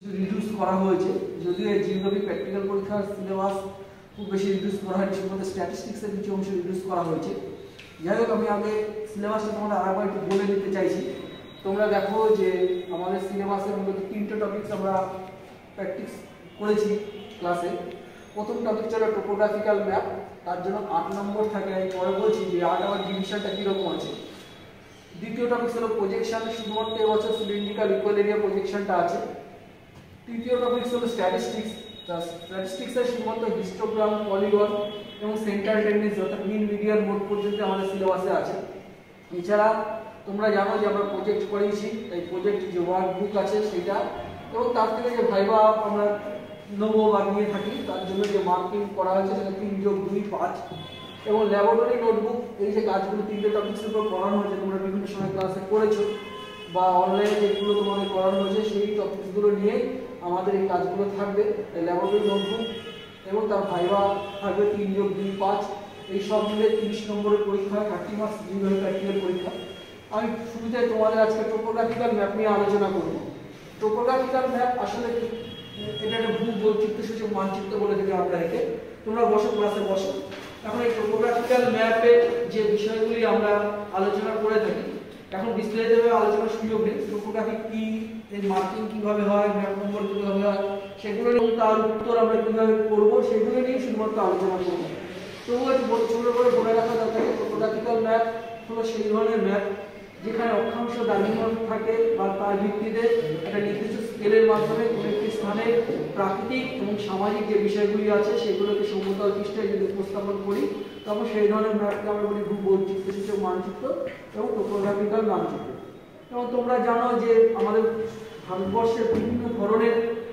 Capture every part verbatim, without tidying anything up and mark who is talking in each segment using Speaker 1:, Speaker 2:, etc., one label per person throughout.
Speaker 1: Reduce করা হয়েছে, যদিও এই জিওগ্রাফি প্র্যাকটিক্যাল পরীক্ষার সিলেবাস খুব বেশি রিডিউস করা হয়নি, শুধুমাত্র স্ট্যাটিস্টিক্সের কিছু অংশ রিডিউস করা হয়েছে। যাই হোক, আমি আগে সিলেবাসটা তোমাদের আরেকবার একটু বলে দিতে চাইছি। তোমরা দেখো যে আমাদের সিলেবাসের মধ্যে তিনটে টপিকস আমরা প্র্যাকটিস করেছি ক্লাসে। প্রথম টপিক ছিল টোপোগ্রাফিক্যাল ম্যাপ, তার জন্য আট নম্বর থাকে, আমি পরে বলছি যে আট আবার ডিভিশনটা কীরকম আছে। দ্বিতীয় টপিক ছিল প্রজেকশন, শুধুমাত্র এবছর সিলিন্ড্রিক্যাল ইকুয়াল এরিয়া প্রজেকশনটা আছে। তৃতীয় টপিক ছিল স্ট্যাটিস্টিক্স, স্ট্যাটিস্টিক্সের শুধুমাত্র হিস্টোগ্রাম, পলিগন এবং সেন্টার টেন্ডেন্সি অর্থাৎ মিন মিডিয়ান মোড পর্যন্ত আমাদের সিলেবাসে আছে। এছাড়া তোমরা জানো যে আমরা প্রজেক্ট করেছি, এই প্রজেক্ট যে ওয়ার্ক বুক আছে সেটা, এবং তার থেকে যে ভাইবা আমরা নেবো বা নিয়ে থাকি তার জন্য যে মার্কিং করা হয়েছে সেটা তিন যোগ দুই পাঁচ, এবং ল্যাবরেটরি নোটবুক, এই যে কাজগুলো তিনটে টপিক্সের উপর পড়ানো হয়েছে, তোমরা বিভিন্ন সময় ক্লাসে করেছো বা অনলাইনে যেগুলো তোমাদের পড়ানো হয়েছে সেই টপিকসগুলো নিয়ে আমাদের এই কাজগুলো থাকবে। ল্যাবরেটরি নোটবুক এবং তার ভাইবা থাকবে তিন যোগ দুই পাঁচ, এই সব মিলে তিরিশ নম্বরের পরীক্ষা, থার্টি মার্কস জিওগ্রাফি প্র্যাকটিক্যাল পরীক্ষা। আমি শুরুতে তোমাদের আজকে টোপোগ্রাফিক্যাল ম্যাপ নিয়ে আলোচনা করব। টোপোগ্রাফিক্যাল ম্যাপ আসলে এটা একটা ভূ বৈচিত্র্য সূচক মানচিত্র বলে দেবে আমরা একে। তোমরা বসো, ক্লাসে বসো। এখন এই টোপোগ্রাফিক্যাল ম্যাপের যে বিষয়গুলি আমরা আলোচনা করে থাকি, এখন বিস্তারিতভাবে আলোচনার সুযোগ নেই। টোপোগ্রাফি কি, এর মার্কিং কিভাবে হয়, ম্যাপ নম্বর কিভাবে হয়, সেগুলো এবং তার উত্তর আমরা কিভাবে করবো সেগুলো নিয়ে শুধুমাত্র আলোচনা করবো। তবু একটু ছোট করে বলে রাখা দরকার, টোপোগ্রাফিক্যাল ম্যাপ হলো সেই ধরনের ম্যাপ যেখানে অক্ষাংশ দ্রাঘিমাংশ থাকে বা তার ভিত্তিতে একটা নির্দিষ্ট স্কেলের মাধ্যমে কোনো একটি স্থানের প্রাকৃতিক এবং সামাজিক যে বিষয়গুলি আছে সেগুলোকে সমতল পৃষ্ঠে যদি উপস্থাপন করি তখন সেই ধরনের ম্যাপকে আমরা বলি ভূ বৈচিত্র্য সূচক মানচিত্র এবং টোপোগ্রাফিক্যাল মানচিত্র। এবং তোমরা জানো যে আমাদের ভারতবর্ষের বিভিন্ন ধরনের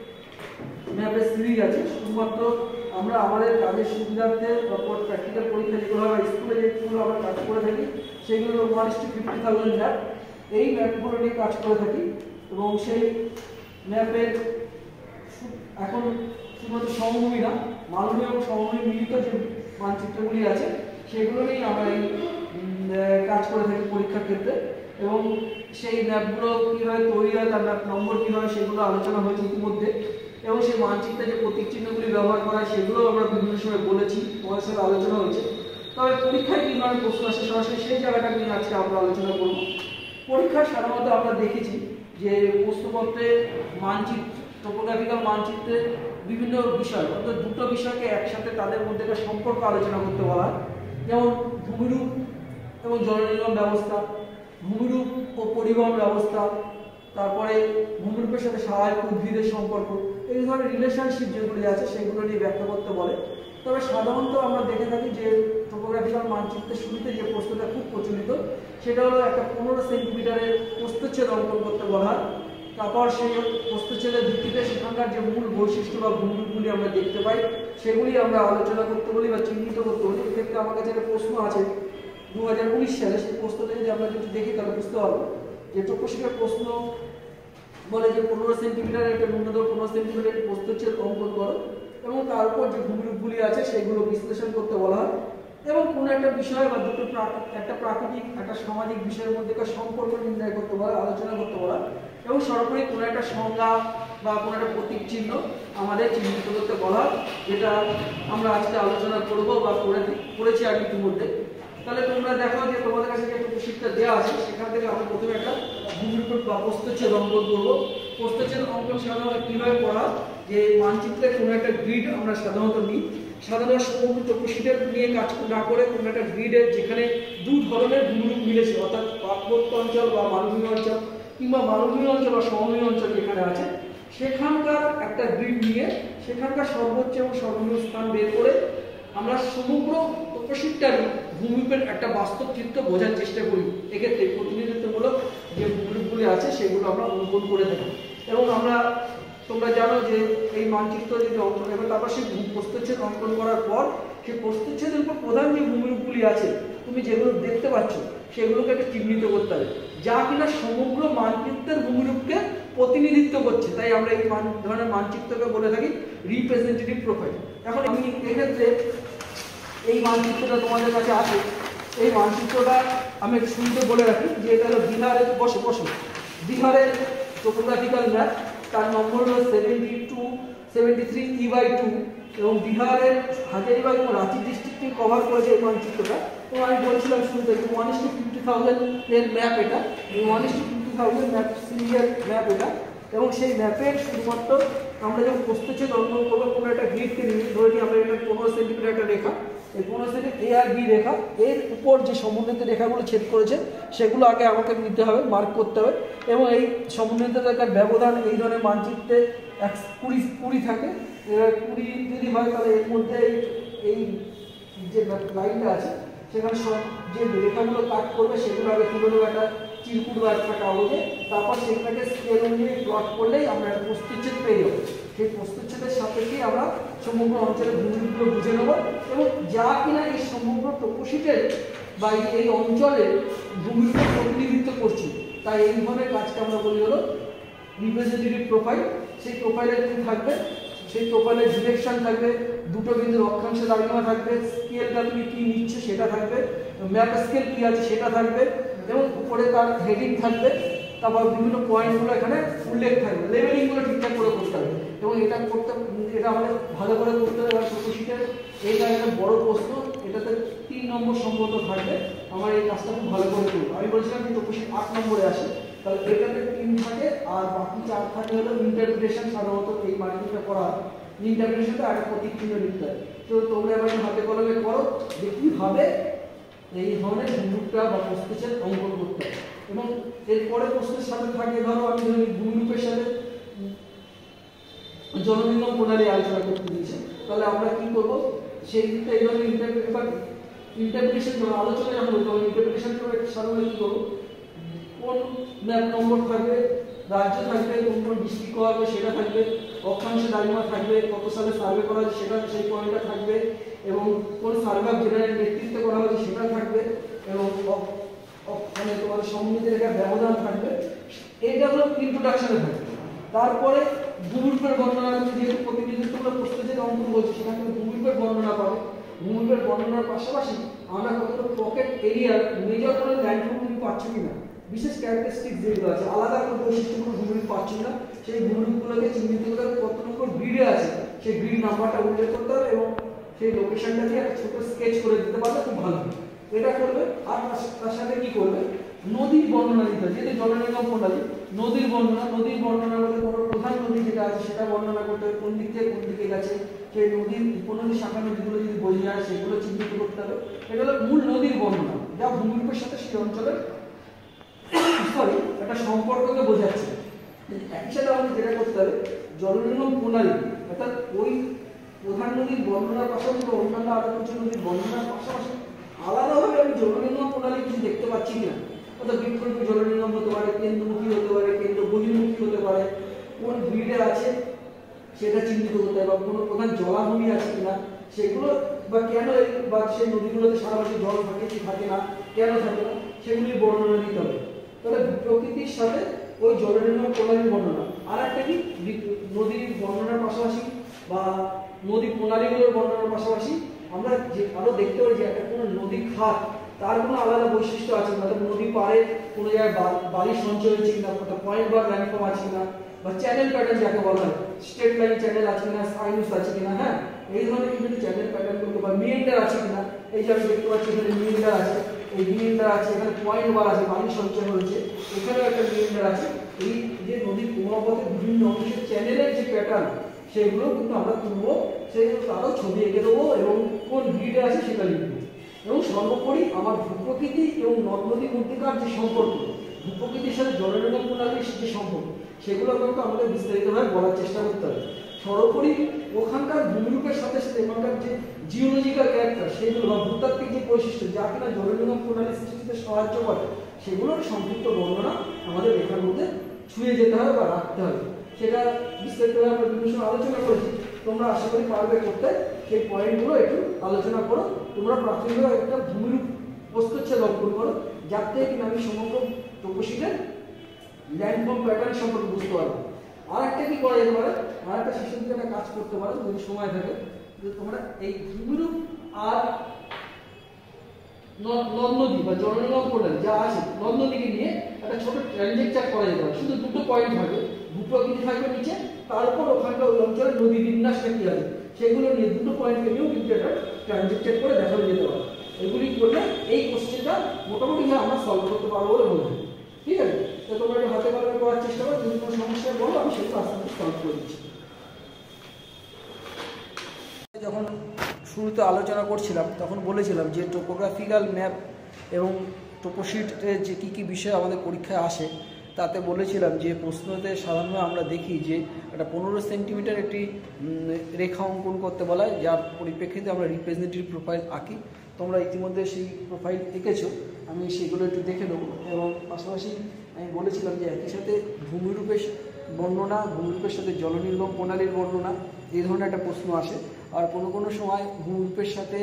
Speaker 1: ম্যাপের সিরিজ আছে। শুধুমাত্র আমরা আমাদের কাজের সুবিধার্থে তারপর প্র্যাকটিক্যাল পরীক্ষা যেগুলো হয় স্কুলে যেগুলো আমরা কাজ করে থাকি সেগুলো one is to fifty thousand map, এই ম্যাপগুলো নিয়ে কাজ করে থাকি। এবং সেই ম্যাপের এখন শুধুমাত্র সমভূমি না, মালভূমি এবং সমভূমি মিলিত যে মানচিত্রগুলি আছে সেগুলো নিয়েই আমরা এই কাজ করে থাকি পরীক্ষার ক্ষেত্রে। এবং সেই ম্যাপগুলো কীভাবে তৈরি হয়, তার ম্যাপ নম্বর কী হয় সেগুলো আলোচনা হয়েছে ইতিমধ্যে, এবং সেই মানচিত্রে যে প্রতীক চিহ্নগুলি ব্যবহার করা হয় সেগুলো আমরা বিভিন্ন সময় বলেছি, তোমাদের সাথে আলোচনা হয়েছে। তবে পরীক্ষায় কী ধরনের প্রশ্ন আসে সরাসরি সেই জায়গাটা নিয়ে আজকে আমরা আলোচনা করব। পরীক্ষায় সাধারণত আমরা দেখেছি যে প্রশ্নপত্রে মানচিত্র, টোপোগ্রাফিক্যাল মানচিত্রের বিভিন্ন বিষয় অর্থাৎ দুটো বিষয়কে একসাথে তাদের মধ্যে একটা সম্পর্ক আলোচনা করতে বলা, যেমন ভূমিরূপ এবং জলনির্গম ব্যবস্থা, ভূমিরূপ ও পরিবহন ব্যবস্থা, তারপরে ভূমিরূপের সাথে সহায়ক উদ্ভিদের সম্পর্ক, এই ধরনের রিলেশনশিপ যেগুলি আছে সেগুলো নিয়ে ব্যাখ্যা করতে বলে। তবে সাধারণত আমরা দেখে থাকি যে টোপোগ্রাফিক্যাল মানচিত্রের শুরুতে যে প্রশ্নটা খুব প্রচলিত সেটা হলো একটা পনেরো সেন্টিমিটারের প্রস্থচ্ছেদ অঙ্কন করতে বলা হয়। তারপর সেই প্রস্থচ্ছেদের ভিত্তিতে সেখানকার যে মূল বৈশিষ্ট্য বা ভূমিরূপগুলি আমরা দেখতে পাই সেগুলি আমরা আলোচনা করতে বলি বা চিহ্নিত করতে বলি। এক্ষেত্রে আমার কাছে একটা প্রশ্ন আছে দু হাজার উনিশ সালে, সেই প্রশ্নটা যদি আমরা যদি দেখি তাহলে বুঝতে পারবো যে টোপোশিটের প্রশ্ন বলে যে পনেরো সেন্টিমিটার একটা ন্যূনতম পনেরো সেন্টিমিটার প্রস্থচ্ছেদ অঙ্কন করো এবং তার উপর যে ভূমিরূপগুলি আছে সেগুলো বিশ্লেষণ করতে বলা হয়, এবং কোনো একটা বিষয় বা দুটো একটা প্রাকৃতিক একটা সামাজিক বিষয়ের মধ্যেকার সম্পর্ক নির্ণয় করতে বলা, আলোচনা করতে বলা, এবং সর্বোপরি কোনো একটা সংজ্ঞা বা কোনো একটা প্রতীক চিহ্ন আমাদের চিহ্নিত করতে বলা, যেটা আমরা আজকে আলোচনা করবো বা করে করেছি আগে ইতিমধ্যে। তাহলে তোমরা দেখো যে তোমাদের কাছে যে টোপোশিটটা দেওয়া আছে সেখান থেকে আমরা প্রথমে একটা ভূমিরূপ বা প্রস্থচ্ছেদ অঙ্কন করবো। প্রস্থচ্ছেদ অঙ্কন সাধারণত কীভাবে করা, যে মানচিত্রের কোনো একটা গ্রিড আমরা সাধারণত নিই, সাধারণত সমগ্র টোপোশিটের নিয়ে কাজ না করে কোনো একটা গ্রিডের যেখানে দু ধরনের ভূমিরূপ মিলেছে অর্থাৎ পার্বত্য অঞ্চল বা মালভূমি অঞ্চল কিংবা মালভূমি অঞ্চল বা সমভূমি অঞ্চল যেখানে আছে সেখানকার একটা গ্রিড নিয়ে সেখানকার সর্বোচ্চ এবং সর্বনিম্ন স্থান বের করে আমরা সমগ্র টোপোশিটটারই ভূমিরূপের একটা বাস্তব চিত্র বোঝার চেষ্টা করি। এক্ষেত্রে প্রতিনিধিত্বমূলক যে ভূমিরূপগুলি আছে সেগুলো আমরা অঙ্কন করে থাকি। এবং আমরা তোমরা জানো যে এই মানচিত্র যদি অঙ্কন এবং তারপর সেই প্রস্থচ্ছেদ অঙ্কন করার পর সেই প্রস্থচ্ছেদের উপর প্রধান যে ভূমিরূপগুলি আছে তুমি যেগুলো দেখতে পাচ্ছ সেগুলোকে একটা চিহ্নিত করতে হবে, যা কিনা সমগ্র মানচিত্রের ভূমিরূপকে প্রতিনিধিত্ব করছে। তাই আমরা এই মান ধরনের মানচিত্রকে বলে থাকি রিপ্রেজেন্টেটিভ প্রোফাইল। এখন আমি এক্ষেত্রে এই মানচিত্রটা তোমাদের কাছে আছে, এই মানচিত্রটা আমি শুনতে বলে রাখি যে এটা হলো বিহারের, বসে বসে বিহারের টোপোগ্রাফিক্যাল ম্যাপ। তার নম্বর হলো seventy two seventy three E by two এবং বিহারের হাজারিবাগ এবং রাঁচি ডিস্ট্রিক্টকে কভার করেছে এই মানচিত্রটা। এবং আমি বলছিলাম শুরুতে one is to fifty thousand এর ম্যাপ এটা, one is to fifty thousand map serial map এটা। এবং সেই ম্যাপের শুধুমাত্র আমরা যখন প্রস্তুচ্ছেদ অঙ্কন করবো কোনো একটা গ্রিডকে নিয়ে, ধরে নিই আমরা এটা পনেরো সেন্টিমিটার একটা রেখা, এই পনেরো সেন্টিমিটার এ আর বি রেখা, এর উপর যে সমন্বিত রেখাগুলো ছেদ করেছে সেগুলো আগে আমাকে নিতে হবে, মার্ক করতে হবে। এবং এই সমন্বিত রেখার ব্যবধান এই ধরনের মানচিত্রে এক কুড়ি কুড়ি থাকে, কুড়ি যদি হয় তাহলে এর মধ্যে এই যে লাইনটা আছে সেখানে সব যে রেখাগুলো কাট করবে সেগুলো আগে তুলে নেবে একটা চিরকুট বা একটা কাগজে, তারপর সেটাকে স্কেল অনুযায়ী প্লট করলেই আমরা একটা প্রস্তুচ্ছেদ পেয়ে যাবো। সেই প্রস্তুচ্ছেদের সাপেক্ষে আমরা সমগ্র অঞ্চলের ভূমিগুলো বুঝে নেব এবং যা কিনা এই সমগ্র টপোশিটের বা এই অঞ্চলের ভূমিকে প্রতিনিধিত্ব করছি, তাই এই ধরনের কাজকে আমরা বলি হলো রিপ্রেজেন্টেটিভ প্রোফাইল। সেই প্রোফাইলের কি থাকবে, সেই প্রোফাইলের ডিরেকশন থাকবে, দুটো বিন্দুর অক্ষাংশ দাঁড়িয়ে থাকবে, স্কেলটা তুমি কি নিচ্ছ সেটা থাকবে, ম্যাপ স্কেল কি আছে সেটা থাকবে এবং উপরে তার হেডিং থাকবে, তারপর বিভিন্ন পয়েন্টগুলো এখানে উল্লেখ থাকবে, লেভেলিংগুলো ঠিকঠাক করে করতে হবে। এবং এটা করতে এটা আমাদের ভালো করে করতে হবে। এবার টপোশিটের এইটা একটা বড় প্রশ্ন, এটাতে তিন নম্বর সম্ভবত থাকবে, আমার এই কাজটা খুব ভালো করে করবো। আমি বলছিলাম যে টপোশিট আট নম্বরে আসে, তাহলে এটাতে তিন থাকে আর বাকি চার থাকে হলো ইন্টারপ্রিটেশন। সাধারণত এই মার্কিংটা করা ইন্টারপ্রিটেশনটা একটা প্রতীক চিহ্ন লিখতে হয়। তো তোমরা এবার হাতে কলমে করো যে কীভাবে এই ধরনের ভূমিরূপটা বা প্রস্তুচ্ছেদ অঙ্কন করতে হবে। এবং এরপরে প্রশ্নের সাথে থাকে, ধরো আমি ধরি ভূমিরূপের সাথে জলনির্গম প্রণালী আলোচনা করতে দিয়েছে, তাহলে আমরা কি করব, সেই দিকটা এই ধরনের ইন্টারপ্রিটেশন আলোচনা যখন বলবো ইন্টারপ্রিটেশন করে সাধারণত কি করবো, কোন ম্যাপ নম্বর থাকবে, রাজ্য থাকবে, কোন কোন ডিস্ট্রিক্ট করা হবে সেটা থাকবে, অক্ষাংশে দাঁড়িয়ে থাকবে, কত সালে সার্ভে করা হয়েছে সেটা সেই পয়েন্টটা থাকবে, এবং কোন সার্ভে অফ জেনারেল নেতৃত্ব করা হয়েছে সেটা থাকবে, এবং মানে তোমাদের সমন্বিত রেখার ব্যবধান থাকবে। এইটা হলো ইন্ট্রোডাকশনে থাকবে। তারপরে ভূমিরূপের বর্ণনা, যেহেতু প্রতিনিধিত্বমূলক প্রস্তুচ্ছেদ অঙ্কন বলছি সেখানে ভূমিরূপের বর্ণনা পাবে। ভূমিরূপের বর্ণনার পাশাপাশি আমরা কতটা পকেট এরিয়ার মেজর করে ল্যান্ডফর্ম তুমি পাচ্ছ কিনা, বিশেষ ক্যারেক্টারিস্টিক্স যেগুলো আছে, আলাদা কোনো বৈশিষ্ট্যগুলো ভূমিরূপ পাচ্ছ না, সেই ভূমিরূপগুলোকে চিহ্নিত করে কত নম্বর গ্রিডে আছে সেই গ্রিড নাম্বারটা উল্লেখ করতে হবে এবং সেই লোকেশনটা দিয়ে একটা ছোট স্কেচ করে দিতে পারলে খুব ভালো হবে। এটা করবে। আর তার সাথে কি করবে, নদীর বর্ণনা দিতে হবে। যেহেতু জলনির্গম প্রণালী, নদীর বর্ণনা, নদীর বর্ণনা বলে কোনো প্রধান নদী যেটা আছে সেটা বর্ণনা করতে হবে, কোন দিক থেকে কোন দিকে গেছে, সেই নদীর উপনদী শাখা নদীগুলো যদি বোঝা যায় সেগুলো চিহ্নিত করতে হবে। এটা হলো মূল নদীর বর্ণনা, যা ভূমিরূপের সাথে সেই অঞ্চলের সরি একটা সম্পর্ককে বোঝাচ্ছে। একই সাথে আমাদের যেটা করতে হবে, জলনির্গম প্রণালী অর্থাৎ ওই প্রধান নদীর বর্ণনার পাশাপাশি বা অন্যান্য আরো কিছু নদীর বর্ণনার পাশাপাশি আলাদাভাবে আমি জলনির্গম প্রণালী কিছু দেখতে পাচ্ছি কিনা, অর্থাৎ বিকল্প জলনির্গম হতে পারে, কেন্দ্রমুখী হতে পারে, কেন্দ্র বহির্মুখী হতে পারে, কোন গ্রিডে আছে সেটা চিহ্নিত করতে হবে, বা কোনো প্রধান জলাভূমি আছে কিনা সেগুলো, বা কেন বা সেই নদীগুলোতে সারা বছর জল থাকে কি থাকে না, কেন থাকে না, সেগুলি বর্ণনা দিতে হবে। তাহলে প্রকৃতির সাথে ওই জলনির্গম প্রণালীর বর্ণনা। আর একটা কি, নদীর বর্ণনার পাশাপাশি বা নদী প্রণালীগুলোর বর্ণনার পাশাপাশি আমরা যে আরো দেখতে পারি যে একটা কোনো নদী খাত তার কোনো আলাদা বৈশিষ্ট্য আছে, অর্থাৎ নদী পাড়ে কোনো জায়গায় বালির সঞ্চয় হয়েছে কিনা, অর্থাৎ পয়েন্ট বা ল্যান্ডফর্ম আছে কিনা, বা চ্যানেল প্যাটার্ন যাকে বলা হয়, স্ট্রেট লাইন চ্যানেল আছে কিনা, সাইনুস আছে কিনা, হ্যাঁ এই ধরনের কিন্তু চ্যানেল প্যাটার্ন করতে, বা মিয়েন্ডার আছে কিনা, এই যে আমি দেখতে পাচ্ছি এখানে মিয়েন্ডার আছে, এই মিয়েন্ডার আছে, এখানে পয়েন্ট বার আছে, বালির সঞ্চয় হয়েছে, এখানেও একটা মিয়েন্ডার আছে। এই যে নদীর প্রবাহপথে বিভিন্ন অংশের চ্যানেলের যে প্যাটার্ন সেগুলো কিন্তু আমরা তুলবো, সেগুলো তারও ছবি এঁকে দেবো এবং কোন গ্রিডে আছে সেটা লিখবো। এবং সর্বোপরি আমার ভূপ্রকৃতি এবং নদ নদীর মধ্যেকার যে সম্পর্ক, ভূপ্রকৃতির সাথে জলনির্গম প্রণালীর যে সম্পর্ক, সেগুলো কিন্তু আমাদের বিস্তারিতভাবে বলার চেষ্টা করতে হবে। সর্বোপরি ওখানকার ভূমিরূপের সাথে সাথে ওখানকার যে জিওলজিক্যাল ক্যারেক্টার সেগুলো বা ভূতাত্ত্বিক যে বৈশিষ্ট্য যা কিনা জলনির্গম প্রণালী সৃষ্টিতে সাহায্য করে, সেগুলোর সংক্ষিপ্ত বর্ণনা আমাদের লেখার মধ্যে ছুঁয়ে যেতে হবে বা রাখতে হবে। সেটা বিস্তারিতভাবে আমরা বিভিন্ন সময় আলোচনা করেছি, তোমরা আশা করি পারবে করতে। সেই পয়েন্টগুলো একটু আলোচনা করো। তোমরা প্রাথমিকভাবে একটা ভূমিরূপ প্রস্তুচ্ছেদ অঙ্কন করো, যার থেকে কিনা আমি সমগ্র টপোশিটের ল্যান্ডফর্ম প্যাটার্ন সম্পর্কে বুঝতে পারবো। আর একটা কি করা যেতে পারে, আর একটা শেষের দিকে একটা কাজ করতে পারো যদি সময় থাকে, যে তোমরা এই ভূমিরূপ আর নদ নদী বা জলনির্গম প্রণালী যা আছে নদ নদীকে নিয়ে একটা ছোট ট্রানজেকচার করা যেতে পারে। শুধু দুটো পয়েন্ট থাকবে, ভূপ্রকৃতি থাকবে নিচে, তারপর ওখানকার ওই অঞ্চলের নদী বিন্যাসটা কি আছে সেগুলো নিয়ে দুটো পয়েন্টকে নিয়েও কিন্তু এটা ট্রানজেক্টেড করে দেখানো যেতে পারে। এগুলি করলে এই কোশ্চেনটা মোটামুটি আমরা সলভ করতে পারবো বলে মনে হয়। ঠিক আছে, তো তোমরা একটু হাতে কলমে করার চেষ্টা করো, যদি কোনো সমস্যা বলো আমি সেগুলো আস্তে আস্তে সলভ করে দিচ্ছি। যখন শুরুতে আলোচনা করছিলাম তখন বলেছিলাম যে টোপোগ্রাফিক্যাল ম্যাপ এবং টোপোশিটের যে কী কী বিষয় আমাদের পরীক্ষায় আসে, তাতে বলেছিলাম যে প্রশ্নতে সাধারণত আমরা দেখি যে একটা পনেরো সেন্টিমিটার একটি রেখা অঙ্কন করতে বলা হয়, যার পরিপ্রেক্ষিতে আমরা রিপ্রেজেন্টেটিভ প্রোফাইল আঁকি। তোমরা ইতিমধ্যে সেই প্রোফাইল এঁকেছো, আমি সেগুলো একটু দেখে নেবো। এবং পাশাপাশি আমি বলেছিলাম যে একই সাথে ভূমিরূপের বর্ণনা, ভূমিরূপের সাথে জলনির্গম প্রণালীর বর্ণনা, এই ধরনের একটা প্রশ্ন আসে। আর কোনো কোনো সময় ভূমিরূপের সাথে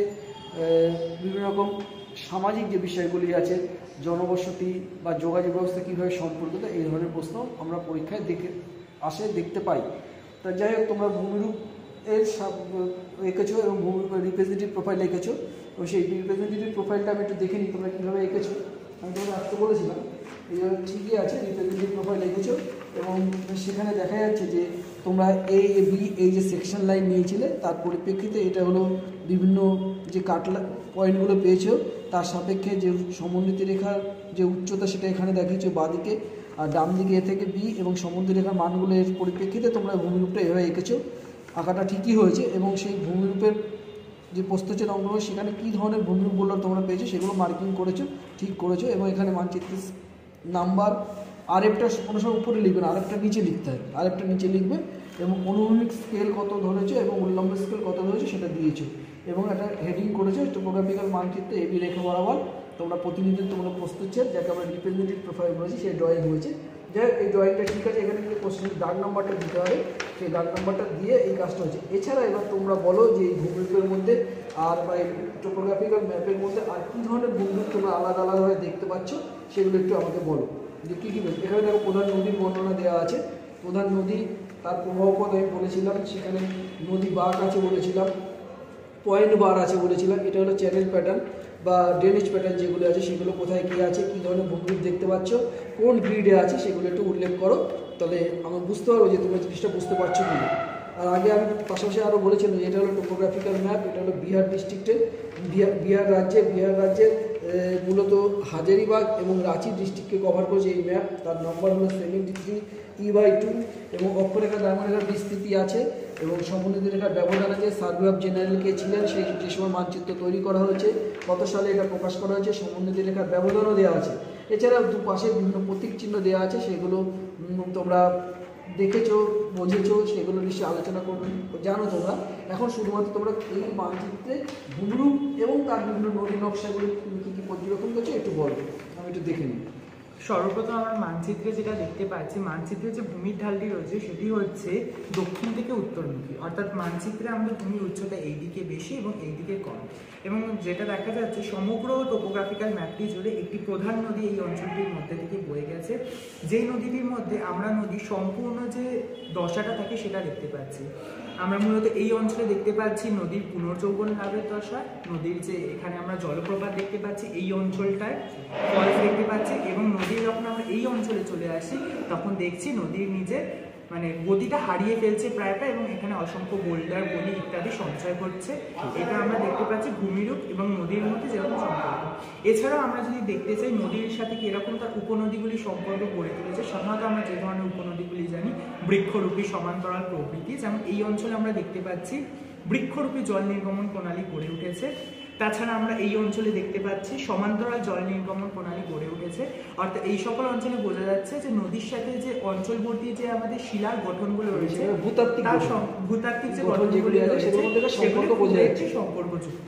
Speaker 1: বিভিন্ন রকম সামাজিক যে বিষয়গুলি আছে, জনবসতি বা যোগাযোগ ব্যবস্থা কীভাবে সম্পর্কিত, এই ধরনের প্রশ্ন আমরা পরীক্ষায় দেখে আসে দেখতে পাই। তা যাই হোক, তোমরা ভূমিরূপ এর এঁকেছো এবং ভূমিরূপের রিপ্রেজেন্টেটিভ প্রোফাইল এঁকেছো, এবং সেই রিপ্রেজেন্টেটিভ প্রোফাইলটা আমি একটু দেখে নিই তোমরা কীভাবে এঁকেছো। আমি তোমাদের আসতে বলেছিলাম, এই ঠিকই আছে, রিপ্রেজেন্টেটিভ প্রোফাইল এঁকেছো এবং সেখানে দেখা যাচ্ছে যে তোমরা এ বি এই যে সেকশন লাইন নিয়েছিলে তার পরিপ্রেক্ষিতে এটা হলো বিভিন্ন যে কাটলা পয়েন্টগুলো পেয়েছো তার সাপেক্ষে যে সমন্বিত রেখার যে উচ্চতা সেটা এখানে দেখিয়েছো বাঁদিকে, আর ডান দিকে এ থেকে বি এবং সমন্বিত রেখার মানগুলো এর পরিপ্রেক্ষিতে তোমরা ভূমিরূপটা এভাবে এঁকেছো। আঁকাটা ঠিকই হয়েছে এবং সেই ভূমিরূপের যে প্রস্থচ্ছেদ অঙ্কন সেখানে কী ধরনের ভূমিরূপ বললো তোমরা পেয়েছো সেগুলো মার্কিং করেছো, ঠিক করেছো। এবং এখানে মানচিত্রের নাম্বার আরেকটা কোনো সময় উপরে লিখবে না, আরেকটা নিচে লিখতে হয়, আরেকটা নিচে লিখবে এবং অনুভূমিক স্কেল কত ধরেছো এবং উল্লম্ব স্কেল কত ধরেছো সেটা দিয়েছো এবং একটা হেডিং করেছো টোপোগ্রাফিক্যাল মানচিত্রে এবি রেখা বরাবর তোমরা প্রতিনিধিত্বমূলক প্রস্তুচ্ছেদ, যাকে আমরা রিপ্রেজেন্টেটিভ প্রোফাইল বলেছি, সেই ড্রয়িং হয়েছে। যাই হোক, এই ড্রয়িংটা ঠিক আছে, এখানে কিন্তু কোশ্চেন দাগ নাম্বারটা দিতে হবে, সেই দাগ নাম্বারটা দিয়ে এই কাজটা হচ্ছে। এছাড়া এবার তোমরা বলো যে এই ভূমিরূপের মধ্যে আর বা এই টোপোগ্রাফিক্যাল ম্যাপের মধ্যে আর কী ধরনের ভূমিরূপ তোমরা আলাদা আলাদাভাবে দেখতে পাচ্ছ সেগুলো একটু আমাকে বলো যে কী কী। এখানে দেখো প্রধান নদীর বর্ণনা দেওয়া আছে, প্রধান নদী তার প্রবাহপথ আমি বলেছিলাম, সেখানে নদী বাঁক আছে বলেছিলাম, পয়েন্ট বার আছে বলেছিলাম, এটা হলো চ্যানেল প্যাটার্ন বা ড্রেনেজ প্যাটার্ন যেগুলো আছে সেগুলো কোথায় কী আছে, কী ধরনের ভূমিরূপ দেখতে পাচ্ছ, কোন গ্রিডে আছে সেগুলো একটু উল্লেখ করো, তাহলে আমরা বুঝতে পারবো যে তোমরা জিনিসটা বুঝতে পারছো কি না। আর আগে আমি পাশাপাশি আরও বলেছিলাম যে এটা হলো টোপোগ্রাফিক্যাল ম্যাপ, এটা হলো বিহার ডিস্ট্রিক্টের, বিহার বিহার রাজ্যে বিহার রাজ্যের মূলত হাজারিবাগ এবং রাঁচি ডিস্ট্রিক্টকে কভার করেছে এই ম্যাপ। তার নম্বর হলো seventy three E by two এবং অক্ষরেখা দ্রাঘিমারেখার বিস্তৃতি আছে এবং সমন্বিত রেখার ব্যবধান আছে। সার্ভে অফ জেনারেল কে ছিলেন, সেই যে সময় মানচিত্র তৈরি করা হয়েছে, কত সালে এটা প্রকাশ করা হয়েছে, সমন্বিত রেখার ব্যবধানও দেওয়া আছে। এছাড়াও দুপাশে বিভিন্ন প্রতীক চিহ্ন দেওয়া আছে, সেগুলো তোমরা দেখেছো, বুঝেছো, সেগুলো নিশ্চয়ই আলোচনা করবে, জানো তোমরা। এখন শুধুমাত্র তোমরা এই মানচিত্রে ভূমিরূপ এবং তার বিভিন্ন নদী নকশাগুলো তুমি কী কী পর্যবেক্ষণ করছো একটু বলো, আমি একটু দেখে নিই।
Speaker 2: সর্বপ্রথম আমরা মানচিত্রে যেটা দেখতে পাচ্ছি, মানচিত্রে যে ভূমির ঢালটি রয়েছে সেটি হচ্ছে দক্ষিণ থেকে উত্তরমুখী, অর্থাৎ মানচিত্রে আমাদের ভূমির উচ্চতা এই দিকে বেশি এবং এই দিকে কম। এবং যেটা দেখা যাচ্ছে সমগ্র টোপোগ্রাফিক্যাল ম্যাপটি জুড়ে একটি প্রধান নদী এই অঞ্চলটির মধ্যে থেকে বয়ে গেছে, যেই নদীটির মধ্যে আমরা নদীর সম্পূর্ণ যে দশাটা থাকে সেটা দেখতে পাচ্ছি। আমরা মূলত এই অঞ্চলে দেখতে পাচ্ছি নদীর পুনর্যৌবন লাভের দশা, নদীর যে এখানে আমরা জলপ্রপাত দেখতে পাচ্ছি এই অঞ্চলটায়, ফলস দেখতে পাচ্ছি, এবং নদীর যখন আমরা এই অঞ্চলে চলে আসি তখন দেখছি নদীর নিচে মানে গতিটা হারিয়ে ফেলছে প্রায় প্রায় এবং এখানে অসংখ্য বোল্ডার বলি ইত্যাদি সঞ্চয় করছে। এটা আমরা দেখতে পাচ্ছি ভূমিরূপ এবং নদীর মধ্যে যেরকম সম্পর্ক। এছাড়াও আমরা যদি দেখতে চাই নদীর সাথে কীরকম তার উপনদীগুলি সম্পর্ক গড়ে তুলেছে, সাধারণত আমরা যে ধরনের উপনদীগুলি জানি বৃক্ষরূপী, সমান্তরাল প্রভৃতি, যেমন এই অঞ্চলে আমরা দেখতে পাচ্ছি বৃক্ষরূপী জল নির্গমন প্রণালী গড়ে উঠেছে। তাছাড়া আমরা এই অঞ্চলে দেখতে পাচ্ছি সমান্তরাল জল নির্গমন প্রণালী গড়ে উঠেছে। অর্থাৎ এই সকল অঞ্চলে বোঝা যাচ্ছে যে নদীর সাথে যে অঞ্চলবর্তী যে আমাদের শিলার গঠনগুলো রয়েছে, ভূতাত্ত্বিক ভূতাত্ত্বিক যে গঠনগুলি রয়েছে সেগুলো একটি সম্পর্কযুক্ত।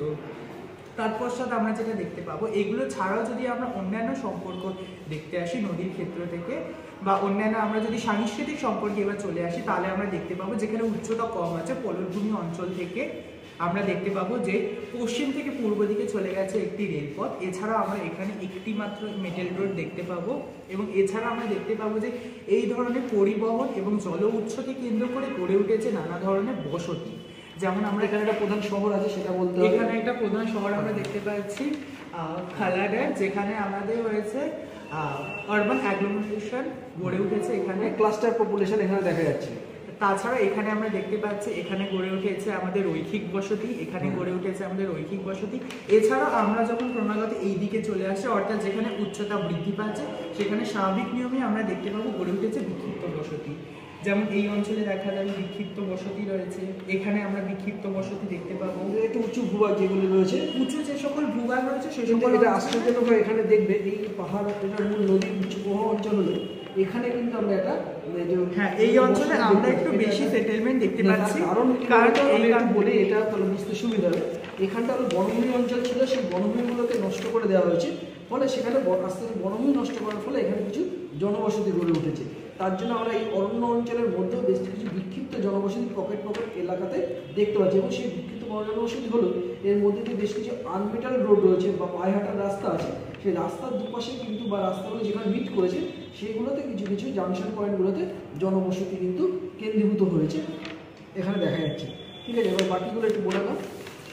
Speaker 2: তৎপশ্চাৎ আমরা যেটা দেখতে পাবো, এগুলো ছাড়াও যদি আমরা অন্যান্য সম্পর্ক দেখতে আসি নদীর ক্ষেত্র থেকে বা অন্যান্য আমরা যদি সাংস্কৃতিক সম্পর্কে এবার চলে আসি, তাহলে আমরা দেখতে পাবো যেখানে উচ্চতা কম আছে পললভূমি অঞ্চল থেকে আমরা দেখতে পাবো যে পশ্চিম থেকে পূর্ব দিকে চলে গেছে একটি রেলপথ। এছাড়া আমরা এখানে একটি মাত্র মেটেল রোড দেখতে পাবো এবং এছাড়া আমরা দেখতে পাবো যে এই ধরনের পরিবহন এবং জল উৎসকে কেন্দ্র করে গড়ে উঠেছে নানা ধরনের বসতি। যেমন আমরা
Speaker 1: এখানে একটা প্রধান শহর আছে সেটা বলতে
Speaker 2: এখানে একটা প্রধান শহর আমরা দেখতে পাচ্ছি খালাডার, যেখানে আমাদের হয়েছে আরবান অ্যাগ্লোমেরেশন গড়ে উঠেছে এখানে,
Speaker 1: ক্লাস্টার পপুলেশন এখানে দেখা যাচ্ছে।
Speaker 2: তাছাড়া এখানে আমরা দেখতে পাচ্ছি এখানে গড়ে উঠেছে আমাদের রৈখিক বসতি, এখানে গড়ে উঠেছে আমাদের রৈখিক বসতি। এছাড়া আমরা যখন ক্রমাগত এই দিকে চলে আসি, অর্থাৎ যেখানে উচ্চতা বৃদ্ধি পাচ্ছে, সেখানে স্বাভাবিক নিয়মে আমরা দেখতে পাবো গড়ে উঠেছে বিক্ষিপ্ত বসতি। যেমন এই অঞ্চলে দেখা যাবে বিক্ষিপ্ত বসতি রয়েছে, এখানে আমরা বিক্ষিপ্ত বসতি দেখতে পাবো।
Speaker 1: একটু উঁচু ভূভাগ যেগুলি রয়েছে,
Speaker 2: উঁচু যে সকল ভূভাগ রয়েছে সে সকল
Speaker 1: এটা আশ্চর্যজনক হয়। এখানে দেখবে এই পাহাড়, এটা মূল নদীর উঁচু প্রবাহ অঞ্চল হলে এখানে কিন্তু আমরা একটা
Speaker 2: হ্যাঁ এই অঞ্চলে আমরা একটু বেশি সেটেলমেন্ট দেখতে পাচ্ছি।
Speaker 1: কারণ কারণ আমি একটু বলি, এটা তাহলে বুঝতে সুবিধা হবে। এখানটা হলো বনভূমি অঞ্চল ছিল, সেই বনভূমিগুলোকে নষ্ট করে দেওয়া হয়েছে, ফলে সেখানে আস্তে আস্তে বনভূমি নষ্ট করার ফলে এখানে কিছু জনবসতি গড়ে উঠেছে। তার জন্য আমরা এই অরণ্য অঞ্চলের মধ্যেও বেশ কিছু বিক্ষিপ্ত জনবসতি পকেট পকেট এলাকাতে দেখতে পাচ্ছি, এবং সেই বিক্ষিপ্ত জনবসতি হলো এর মধ্যে দিয়ে বেশ কিছু আনমেটাল রোড রয়েছে বা পায়ে হাঁটার রাস্তা আছে। সেই রাস্তার দুপাশে কিন্তু বা রাস্তাগুলো যেখানে মিট করেছে সেইগুলোতে কিছু কিছু জাংশন পয়েন্টগুলোতে জনবসতি কিন্তু কেন্দ্রীভূত হয়েছে, এখানে দেখা যাচ্ছে। ঠিক আছে, এবার বাকিগুলো একটু বলে দাও।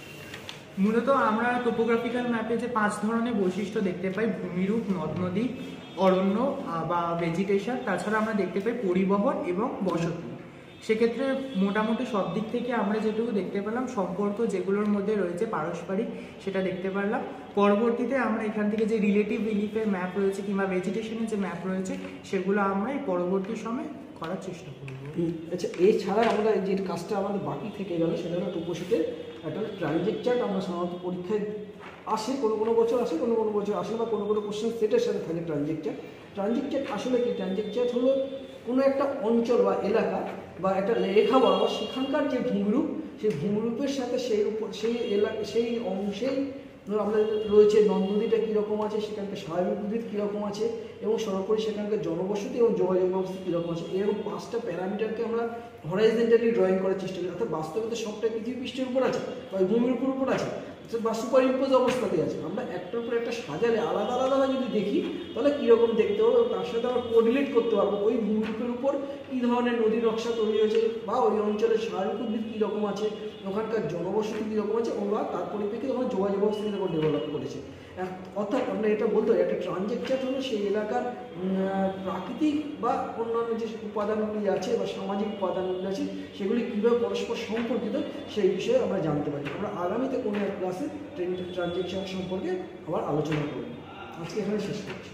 Speaker 2: মূলত আমরা টোপোগ্রাফিক্যাল ম্যাপে যে পাঁচ ধরনের বৈশিষ্ট্য দেখতে পাই, ভূমিরূপ, নদ নদী, অরণ্য বা ভেজিটেশন, তাছাড়া আমরা দেখতে পাই পরিবহন এবং বসতি। সেক্ষেত্রে মোটামুটি সব দিক থেকে আমরা যেটুকু দেখতে পেলাম, সম্পর্ক যেগুলোর মধ্যে রয়েছে পারস্পরিক, সেটা দেখতে পারলাম। পরবর্তীতে আমরা এখান থেকে যে রিলেটিভ রিলিফের ম্যাপ রয়েছে কিংবা ভেজিটেশনের যে ম্যাপ রয়েছে সেগুলো আমরা এই পরবর্তী সময় করার চেষ্টা করব।
Speaker 1: আচ্ছা, এছাড়া আমরা যে কাজটা আমাদের বাকি থেকে গেল সেটা হলো টোপোশিটের একটা ট্রানজেকচার। আমরা সাধারণত পরীক্ষায় আসে, কোনো কোনো বছর আসে, কোনো কোনো বছর আসে বা কোনো কোনো কোশ্চেন সেটের সাথে থাকে ট্রানজেকচার। ট্রানজেক্টর আসলে কি? ট্রানজেক্টর হলো কোনো একটা অঞ্চল বা এলাকা বা একটা রেখা বরাবর সেখানকার যে ভূমিরূপ, সেই ভূমিরূপের সাথে সেই উপর সেই এলাকা সেই অংশেই আমরা রয়েছে নদ নদীটা কীরকম আছে, সেখানকার স্বাভাবিক উদ্ভিদ কীরকম আছে, এবং সর্বোপরি সেখানকার জনবসতি এবং যোগাযোগ ব্যবস্থা কীরকম আছে, এরকম পাঁচটা প্যারামিটারকে আমরা হরাইজেন্টালি ড্রয়িং করার চেষ্টা করি। অর্থাৎ বাস্তবে তো সবটা পৃথিবী পৃষ্ঠের উপর আছে বা ভূমির উপর উপর আছে বা সুপার ইম্পোজ অবস্থাতে আছে। আমরা একটার উপর একটা সাজালে আলাদা আলাদা যদি দেখি তাহলে কীরকম দেখতে হবে, তার সাথে আমরা কোঅর্ডিনেট করতে পারবো ওই ভূমিরূপের উপর কী ধরনের নদী নকশা তৈরি হয়েছে বা ওই অঞ্চলের স্বাভাবিক উদ্ভিদ কীরকম আছে, ওখানকার জনবসতি কীরকম আছে, ওরা তার পরিপ্রেক্ষিতে ওখানে যোগাযোগ ব্যবস্থা কীরকম ডেভেলপ করেছে। অর্থাৎ আমরা এটা বলতে পারি একটা ট্রানজেকচার হলো সেই এলাকার প্রাকৃতিক বা অন্যান্য যে উপাদানগুলি আছে বা সামাজিক উপাদানগুলি আছে সেগুলি কীভাবে পরস্পর সম্পর্কিত সেই বিষয়ে আমরা জানতে পারি। আমরা আগামীতে কোনো এক ক্লাসে ট্রানজেকশন সম্পর্কে আবার আলোচনা করব। আজকে এখানে শেষ করছি।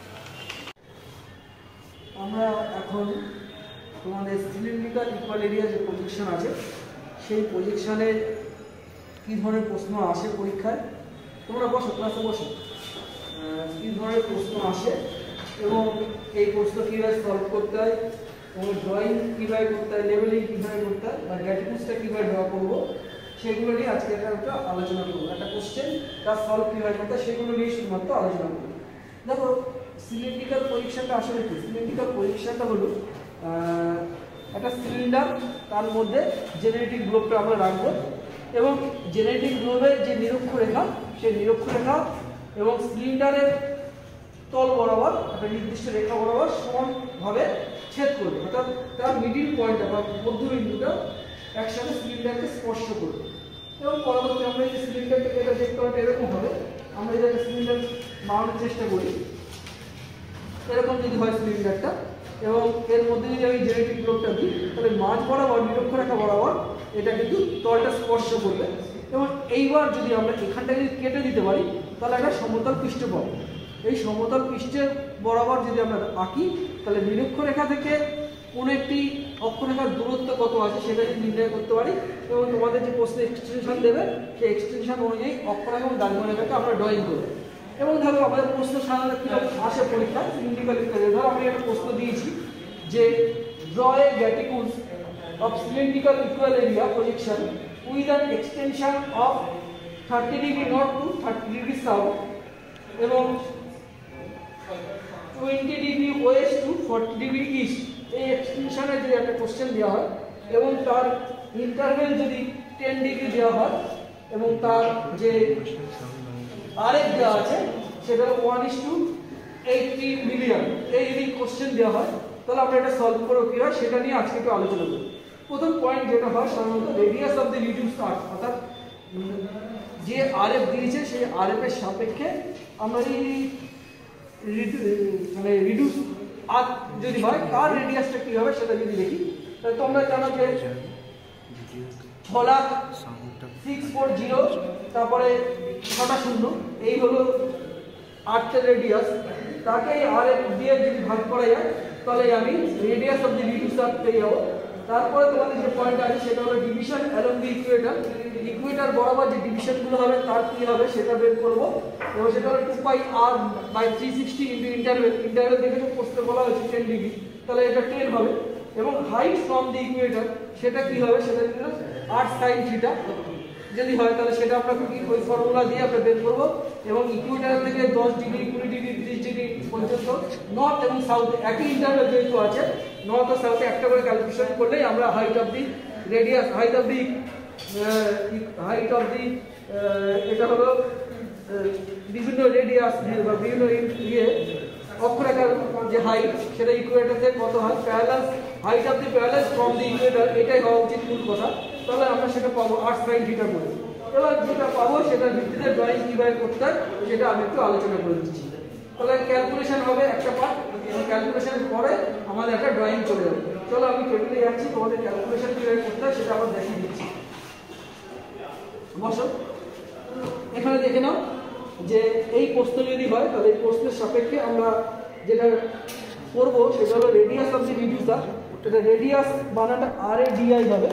Speaker 1: আমরা এখন তোমাদের সিলিন্ড্রিক্যাল ইকুয়াল এরিয়া যে প্রজেকশন আছে সেই প্রজেকশানের কী ধরনের প্রশ্ন আসে পরীক্ষায়, তোমরা বসো ক্লাসে বসো, কী ধরনের প্রশ্ন আসে এবং এই প্রশ্ন কীভাবে সলভ করতে হয় এবং ড্রয়িং কীভাবে করতে হয়, লেভেলিং কীভাবে করতে হয় বা গ্যাটিকুসটা কীভাবে ড্র করবো সেগুলো নিয়ে আজকে একটা আলোচনা করবো। একটা কোশ্চেন তার সলভ কীভাবে করতে হয় সেগুলো নিয়ে শুধুমাত্র আলোচনা করবো। দেখো সিলিন্ড্রিক্যাল পরীক্ষাটা আসলে কি? সিলিন্ড্রিক্যাল পরীক্ষাটা হলো একটা সিলিন্ডার, তার মধ্যে জেনারেটিং গ্লোবটা আমরা রাখবো এবং জেনারেটিং গ্লোবের যে নিরক্ষরেখা সেই নিরক্ষরেখা এবং সিলিন্ডারের তল বরাবর একটা নির্দিষ্ট রেখা বরাবর সমানভাবে ছেদ করবে, অর্থাৎ তার মিডিল পয়েন্টটা বা মধ্যবিন্দুটা একসাথে সিলিন্ডারকে স্পর্শ করবে। এবং পরবর্তী আমরা এই সিলিন্ডারটাকে এটা দেখতে হবে এরকম হবে, আমরা যদি একটা সিলিন্ডার বানানোর চেষ্টা করি এরকম যদি হয় সিলিন্ডারটা, এবং এর মধ্যে যদি আমি জেনেটিক গ্লোবটা দিই তাহলে মাঝ বরাবর নিরক্ষরেখা বরাবর এটা কিন্তু তলটা স্পর্শ করবে। এবং এইবার যদি আমরা এখানটা যদি কেটে দিতে পারি তাহলে একটা সমতল পৃষ্ঠ পাবো। এই সমতল পৃষ্ঠের বরাবর যদি আমরা আঁকি তাহলে নিরক্ষরেখা থেকে কোনো একটি অক্ষরেখার দূরত্ব কত আছে সেটা যদি নির্ণয় করতে পারি এবং তোমাদের যে প্রশ্নে এক্সটেনশন দেবে সেই এক্সটেনশন অনুযায়ী অক্ষরেখা এবং দ্রাঘিমারেখাকে আমরা ড্রয়িং করবো। এবং ধরো আমাদের প্রশ্ন সাধারণত কীরকম আসে পরীক্ষায় সিলিন্ড্রিক্যাল ইকুয়াল, ধরো আমি একটা প্রশ্ন দিয়েছি যে draw a graticule of cylindrical equal area projection with an extension of thirty degree north to thirty degree south এবং twenty degree west to forty degree east. এই এক্সটেনশনের যদি একটা কোশ্চেন দেওয়া হয় এবং তার ইন্টারভেল যদি টেন ডিগ্রি দেওয়া হয় এবং তার যে আরেক দেওয়া আছে সেটা one is to eighty million, এই যদি কোশ্চেন দেওয়া হয় তাহলে আমরা এটা সলভ করবো কী হয় সেটা নিয়ে আজকে একটু আলোচনা করি। প্রথম পয়েন্ট যেটা হয় সাধারণত radius of the reduced earth, অর্থাৎ যে আর এফ দিয়েছে সেই আর এফ এর সাপেক্ষে আমরা এই মানে রিডিউস আর যদি হয় তার রেডিয়াসটা কি হবে সেটা যদি দেখি, তাহলে তোমরা জানো যে ছ লাখ সিক্স ফোর জিরো তারপরে ছটা শূন্য এই হলো আর্থের রেডিয়াস। তাকে আর দিয়ে যদি ভাগ করা যায় তাহলে আমি রেডিয়াস অফ দি রিডিউসার পেয়ে যাবো। তারপরে তোমাদের যে পয়েন্ট আছে সেটা হলো division along the equator. Equator বরাবর যে ডিভিশনগুলো হবে তার কি হবে সেটা বের করবো, এবং সেটা হলো two pi R by three sixty into interval. Interval দেখে তো প্রশ্নে বলা হয়েছে টেন ডিগ্রি, তাহলে এটা টেন হবে। এবং হাইট ফ্রম দি ইকুয়েটর সেটা কি হবে, সেটা হলো আট সাইন থিটা যদি হয় তাহলে সেটা আমরা ওই ফর্মুলা দিয়ে আমরা বের করবো। এবং ইকুয়েটর থেকে দশ ডিগ্রি কুড়ি ডিগ্রি ত্রিশ ডিগ্রি পর্যন্ত নর্থ এবং সাউথ একই ইন্টারভেল যেহেতু আছে, নর্থ ও সাউথে একটা করে ক্যালকুলেশন করলেই আমরা height of the radius height of the height of the এটা হলো বিভিন্ন রেডিয়াস বা বিভিন্ন ইয়ে অক্ষরেখার যে হাইট সেটা ইকুয়েটর থেকে কত হয়, parallel height of the parallel from the equator এটাই হওয়া উচিত মূল কথা। তাহলে আমরা সেটা পাবো আট সাইন থিটা করে। এবার যেটা পাবো সেটার ভিত্তিতে ড্রয়িং কিভাবে করতে হয় সেটা আমি একটু আলোচনা করে দিচ্ছি। তাহলে ক্যালকুলেশন হবে একটা পার্ট, এবং ক্যালকুলেশনের পরে আমাদের একটা ড্রয়িং চলে যাবে। চলো আমি টেবিলে যাচ্ছি, তোমাদের ক্যালকুলেশন কিভাবে করতে হয় সেটা আবার দেখিয়ে দিচ্ছি। বসো, এখানে দেখে নাও যে এই প্রশ্ন যদি হয় তাহলে এই প্রশ্নের সাপেক্ষে আমরা যেটা করবো সেটা হলো রেডিয়াস অফ দি রিডিউসার। এটা রেডিয়াস বানানটা আর এ ডিআই হবে,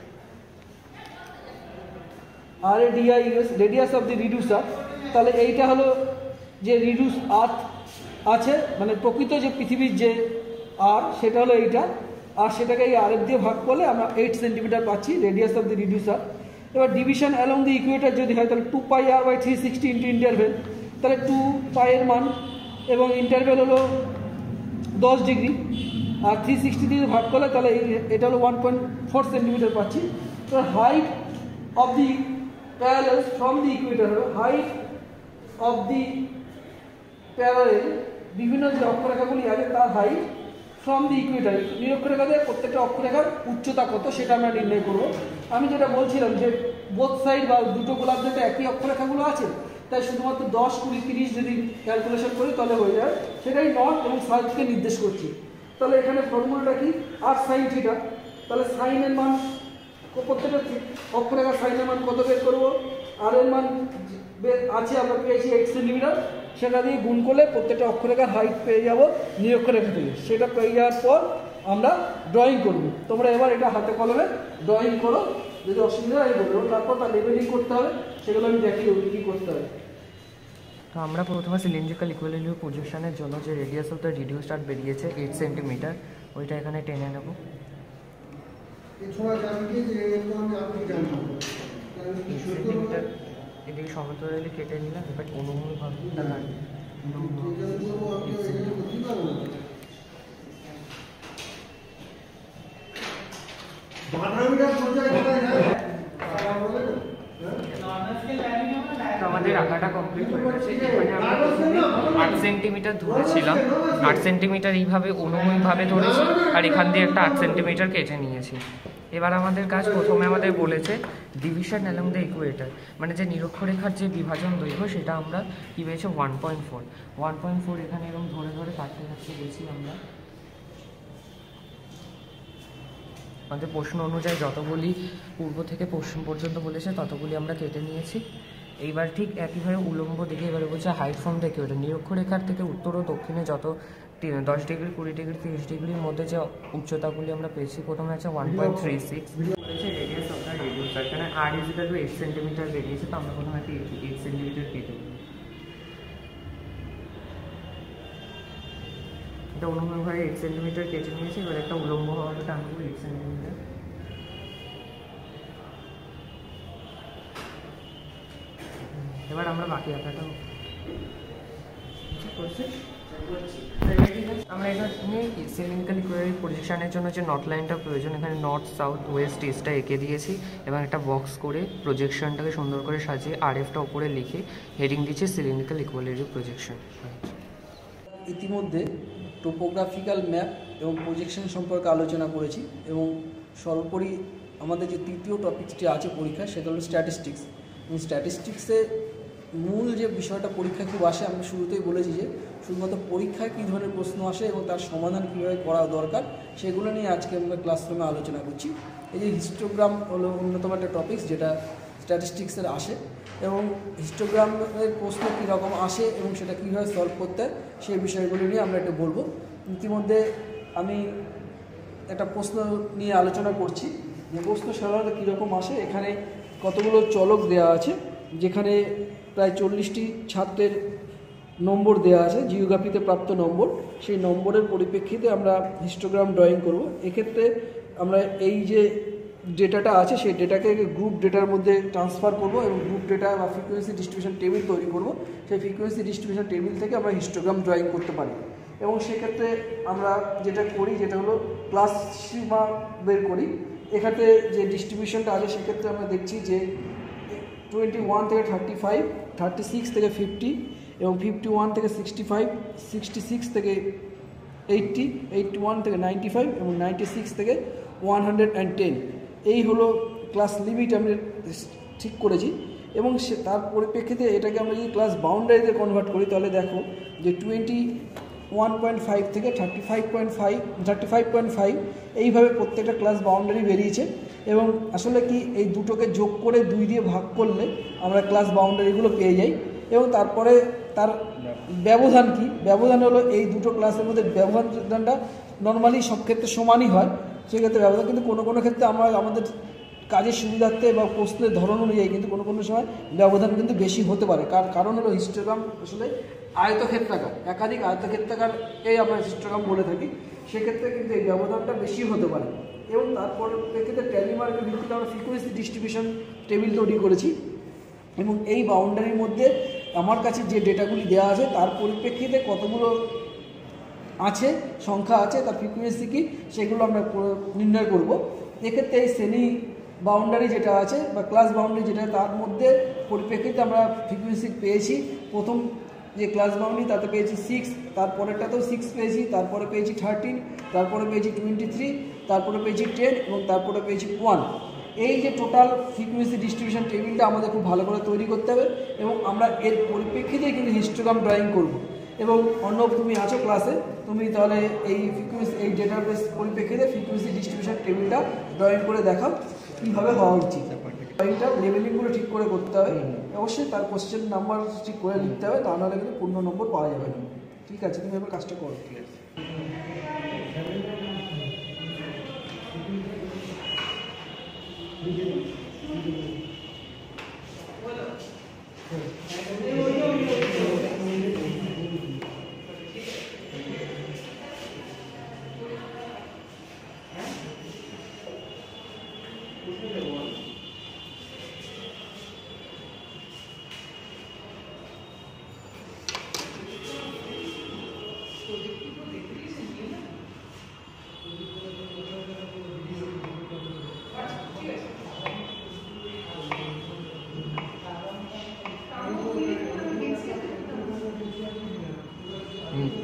Speaker 1: R A D I radius of the reducer. তাহলে এইটা হলো যে রিডিউস আর্থ আছে, মানে প্রকৃত যে পৃথিবীর যে আর সেটা হলো এইটা, আর সেটাকে এই আর দিয়ে ভাগ করলে আমরা এইট সেন্টিমিটার পাচ্ছি রেডিয়াস অফ দি রিডিউসার। এবার ডিভিশন অ্যালং দি ইকুয়েটর যদি হয় তাহলে two pi R by three sixty into interval, তাহলে টু পাইয়ের মান এবং ইন্টারভেল হলো দশ ডিগ্রি, আর থ্রি সিক্সটি দিয়ে ভাগ করলে তাহলে এটা হলো ওয়ান পয়েন্ট ফোর সেন্টিমিটার পাচ্ছি। তো height of the parallel from the equator হলো হাইট অফ দি প্যারালাল বিভিন্ন যে অক্ষরেখাগুলি আছে তার হাইট ফ্রম দি ইকুয়েটর। নিরক্ষরেখাদের প্রত্যেকটা অক্ষরেখার উচ্চতা কত সেটা আমরা নির্ণয় করব। আমি যেটা বলছিলাম যে বোথ সাইড বা দুটো গোলাপ যেটা একই অক্ষরেখাগুলো আছে, তাই শুধুমাত্র দশ কুড়ি তিরিশ যদি ক্যালকুলেশন করি তাহলে হয়ে যায়, সেটাই নর্থ এবং সাউথকে নির্দেশ করছি। তাহলে এখানে ফর্মুলাটা কি, আর সাইন থিটা। তাহলে সাইনের মান প্রত্যেকটা অক্ষরেখার সাইনের মান কত বের করবো, আর এর মান আছে আমরা পেয়েছি এইট সেন্টিমিটার, সেটা দিয়ে গুণ করলে প্রত্যেকটা অক্ষরেখার হাইট পেয়ে যাব নিরক্ষরেখা থেকে। সেটা পেয়ে যাওয়ার পর আমরা ড্রয়িং করব। তোমরা এবার এটা হাতে কলমে ড্রয়িং করো, যদি অসুবিধা হয় বলবো, তারপর তার লেবেলিং করতে হবে, সেগুলো আমি দেখিয়ে দেবো কী করতে হবে।
Speaker 3: তো আমরা প্রথমে সিলিন্ড্রিক্যাল ইকুইলিব্রিয়াম প্রজেকশনের জন্য যে রেডিয়াস অফ দ্য রিডিউসার বেরিয়েছে এইট সেন্টিমিটার, ওইটা এখানে টেনে নেব। সেন্টিমিটার এদিকে সমান্তরালে কেটে নিলাম। এবার অনুভূমিকভাবে আমাদের আঁকাটা কমপ্লিট হয়ে গেছে। এখানে আমরা আট সেন্টিমিটার ধরেছিলাম, আট সেন্টিমিটার এইভাবে অনুভূমিকভাবে ধরেছি, আর এখান দিয়ে একটা আট সেন্টিমিটার কেটে নিয়েছি। এবার আমাদের কাজ প্রথমে আমাদের বলেছে ডিভিশন অ্যালং দ্য ইকুয়েটর, মানে যে নিরক্ষরেখার যে বিভাজন দৈর্ঘ্য সেটা আমরা কী পেয়েছি one point four one point four এখানে এরকম ধরে ধরে কাটতে কাটতে গেছি আমরা। আমাদের প্রশ্ন অনুযায়ী যতগুলি পূর্ব থেকে পশ্চিম পর্যন্ত বলেছে ততগুলি আমরা কেটে নিয়েছি। এইবার ঠিক একইভাবে উলম্ব দিকে এবারে বলছে হাইট ফ্রম দ্য ইকুয়েটর, নিরক্ষরেখার থেকে উত্তর ও দক্ষিণে যত দশ ডিগ্রি কুড়ি ডিগ্রি তিরিশ ডিগ্রির মধ্যে যে উচ্চতাগুলি আমরা পেয়েছি, প্রথমে আছে ওয়ান পয়েন্ট থ্রি সিক্স বলেছে রেডিয়াস অফ দ্য রিডিউসার। এখানে R is equal to eight centimetre বেরিয়েছে, তো আমরা প্রথমে একটা এইট সেন্টিমিটার কেটে নিই। এটা অনুভূমিকভাবে এইট সেন্টিমিটার কেটে নিয়েছি। এবার একটা উলম্ব হওয়াটা টানবো এইট সেন্টিমিটার। এবার আমরা বাকি আঁকাটা আমরা এটা নিয়ে সিলিন্ড্রিক্যাল ইকুইলিব্রিয়াম প্রজেকশনের জন্য যে নর্থ লাইনটা প্রয়োজন, এখানে নর্থ সাউথ ওয়েস্ট ইস্টটা এঁকে দিয়েছি এবং একটা বক্স করে প্রজেকশনটাকে সুন্দর করে সাজিয়ে আর এফটা উপরে লিখে হেডিং দিচ্ছে সিলিন্ড্রিক্যাল ইকুইলিব্রিয়াম প্রজেকশন।
Speaker 1: ইতিমধ্যে টোপোগ্রাফিক্যাল ম্যাপ এবং প্রজেকশন সম্পর্কে আলোচনা করেছি, এবং সর্বোপরি আমাদের যে তৃতীয় টপিকটি আছে পরীক্ষা সেটা হলো স্ট্যাটিস্টিক্স। এবং স্ট্যাটিস্টিক্সে মূল যে বিষয়টা পরীক্ষায় খুব আসে, আমি শুরুতেই বলেছি যে শুধুমাত্র পরীক্ষায় কী ধরনের প্রশ্ন আসে এবং তার সমাধান কীভাবে করা দরকার সেগুলো নিয়ে আজকে আমরা ক্লাসরুমে আলোচনা করছি। এই যে হিস্টোগ্রাম হলো অন্যতম একটা টপিক্স যেটা স্ট্যাটিস্টিক্সের আসে, এবং হিস্টোগ্রামের প্রশ্ন কীরকম আসে এবং সেটা কীভাবে সলভ করতে হয় সেই বিষয়গুলো নিয়ে আমরা একটু বলবো। ইতিমধ্যে আমি একটা প্রশ্ন নিয়ে আলোচনা করছি যে প্রশ্ন সাধারণত কীরকম আসে। এখানে কতগুলো চলক দেওয়া আছে, যেখানে প্রায় চল্লিশটি ছাত্রের নম্বর দেওয়া আছে, জিওগ্রাফিতে প্রাপ্ত নম্বর। সেই নম্বরের পরিপ্রেক্ষিতে আমরা হিস্টোগ্রাম ড্রয়িং করব। এক্ষেত্রে আমরা এই যে ডেটাটা আছে সেই ডেটাকে গ্রুপ ডেটার মধ্যে ট্রান্সফার করব এবং গ্রুপ ডেটা বা ফ্রিকোয়েন্সি ডিস্ট্রিবিউশন টেবিল তৈরি করব। সেই ফ্রিকোয়েন্সি ডিস্ট্রিবিউশন টেবিল থেকে আমরা হিস্টোগ্রাম ড্রয়িং করতে পারি। এবং সেক্ষেত্রে আমরা যেটা করি যেটা হলো ক্লাস সীমা বের করি। এক্ষেত্রে যে ডিস্ট্রিবিউশনটা আছে সেক্ষেত্রে আমরা দেখছি যে টোয়েন্টি ওয়ান থেকে থার্টি ফাইভ, থার্টি সিক্স থেকে ফিফটি এবং ফিফটি ওয়ান থেকে সিক্সটি ফাইভ, সিক্সটি সিক্স থেকে এইটটি, এইটটি ওয়ান থেকে নাইনটি ফাইভ এবং নাইনটি সিক্স থেকে ওয়ান হান্ড্রেড অ্যান্ড টেন। এই হলো ক্লাস লিমিট আমি ঠিক করেছি। এবং সে তার পরিপ্রেক্ষিতে এটাকে আমরা যদি ক্লাস বাউন্ডারিতে কনভার্ট করি তাহলে দেখো যে টোয়েন্টি ওয়ান পয়েন্ট ফাইভ থেকে thirty five point five thirty five point five এইভাবে প্রত্যেকটা ক্লাস বাউন্ডারি বেরিয়েছে। এবং আসলে কি এই দুটোকে যোগ করে দুই দিয়ে ভাগ করলে আমরা ক্লাস বাউন্ডারিগুলো পেয়ে যাই। এবং তারপরে তার ব্যবধান কি, ব্যবধান হলো এই দুটো ক্লাসের মধ্যে ব্যবধানটা নর্মালি সব ক্ষেত্রে সমানই হয়। সেক্ষেত্রে ব্যবধান কিন্তু কোনো কোনো ক্ষেত্রে আমরা আমাদের কাজের সুবিধার্থে বা প্রশ্নের ধরন অনুযায়ী কিন্তু কোনো কোনো সময় ব্যবধান কিন্তু বেশি হতে পারে। কার কারণ হলো হিস্টোগ্রাম আসলে আয়তক্ষেত্রাকার, একাধিক আয়তক্ষেত্রাকার এই আমরা হিস্টোগ্রাম বলে থাকি। সেক্ষেত্রে কিন্তু এই ব্যবধানটা বেশি হতে পারে। এবং তারপর এক্ষেত্রে ট্যালিমার্কের ভিত্তিতে আমরা ফ্রিকোয়েন্সি ডিস্ট্রিবিউশন টেবিল তৈরি করেছি। এবং এই বাউন্ডারির মধ্যে আমার কাছে যে ডেটাগুলি দেওয়া আছে তার পরিপ্রেক্ষিতে কতগুলো আছে সংখ্যা আছে তার ফ্রিকোয়েন্সি কী সেগুলো আমরা নির্ণয় করব। এক্ষেত্রে এই শ্রেণী বাউন্ডারি যেটা আছে বা ক্লাস বাউন্ডারি যেটা তার মধ্যে পরিপ্রেক্ষিতে আমরা ফ্রিকোয়েন্সি পেয়েছি। প্রথম যে ক্লাস বাউন্ডারি তাতে পেয়েছি সিক্স, তারপরেরটাতেও সিক্স পেয়েছি, তারপরে পেয়েছি থার্টিন, তারপরে পেয়েছি টোয়েন্টি থ্রি, তারপরে পেয়েছি টেন এবং তারপরে পেয়েছি ওয়ান। এই যে টোটাল ফ্রিকোয়েন্সি ডিস্ট্রিবিউশন টেবিলটা আমাদের খুব ভালো করে তৈরি করতে হবে এবং আমরা এর পরিপ্রেক্ষিতেই কিন্তু হিস্টোগ্রাম ড্রয়িং করব। এবং অন্য তুমি আছো ক্লাসে, তুমি তাহলে এই ফ্রিকোয়েন্সি এই ডেটাবেস পরিপ্রেক্ষিতে ফ্রিকোয়েন্সি ডিস্ট্রিবিউশন টেবিলটা ড্রয়িং করে দেখাও কীভাবে হওয়া উচিত। ড্রয়িংটা লেভেলিংগুলো ঠিক করে করতে হবে, অবশ্যই তার কোশ্চেন নাম্বার ঠিক করে লিখতে হবে, তা নাহলে কিন্তু পূর্ণ নম্বর পাওয়া যাবে না। ঠিক আছে, তুমি এবার কাজটা করো। ঠিক আছে।
Speaker 3: হুম